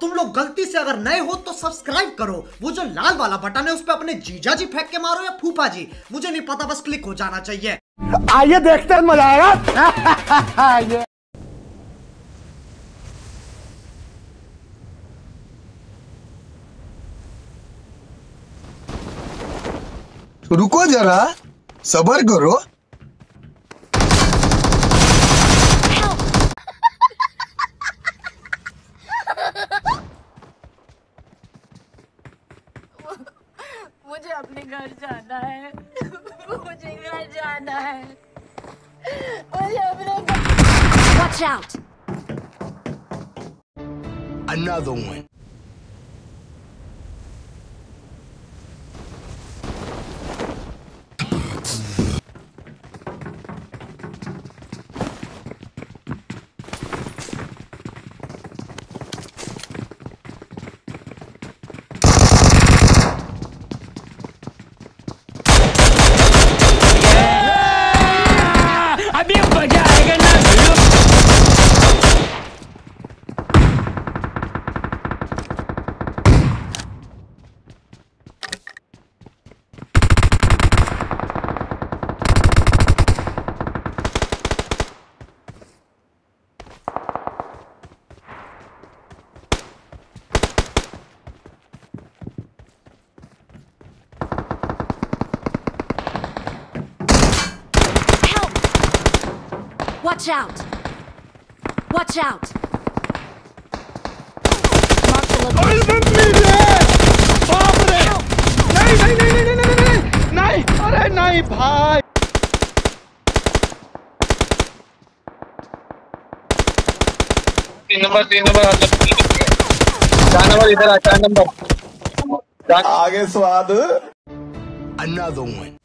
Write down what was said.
तुम लोग गलती से अगर नए हो तो सब्सक्राइब करो, वो जो लाल वाला बटन है उस पे अपने जीजा जी फेंक के मारो या फूफा जी, मुझे नहीं पता, बस क्लिक हो जाना चाहिए। आइए देखते हैं, मजा आएगा। रुको जरा, सबर करो। मुझे अपने घर जाना है। मुझे घर जाना है। मुझे अपने घर। Watch out! Another one. अभी मजा आएगा ना। Watch out! Watch out! Mark the location. बाप रे! नहीं नहीं नहीं नहीं नहीं नहीं नहीं, अरे नहीं भाई। तीन नंबर 4 नंबर इधर आ, 4 नंबर आगे स्वाद। Another one.